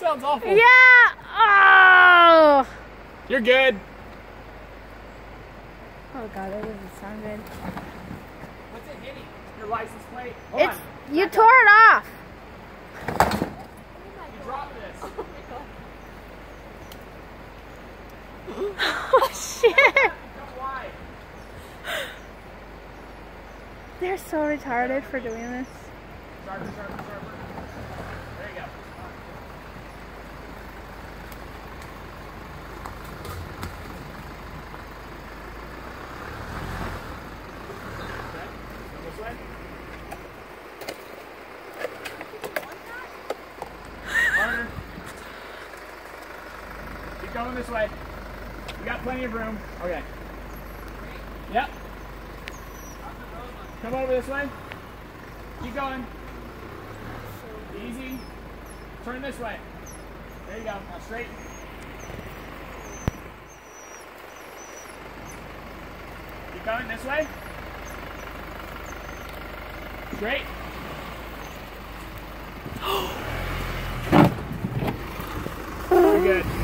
sounds awful. Yeah! Oh! You're good. Oh god, that doesn't sound good. What's it hitting? Your license plate? It's you tore it off. You dropped this. Oh shit! They're so retarded for doing this. Sharper. There you go. Okay. This way. Harder. Keep going this way. We got plenty of room. Okay. Yep. Come over this way. Keep going. Easy. Turn this way. There you go. Now straight. Keep going this way. Straight. Very good.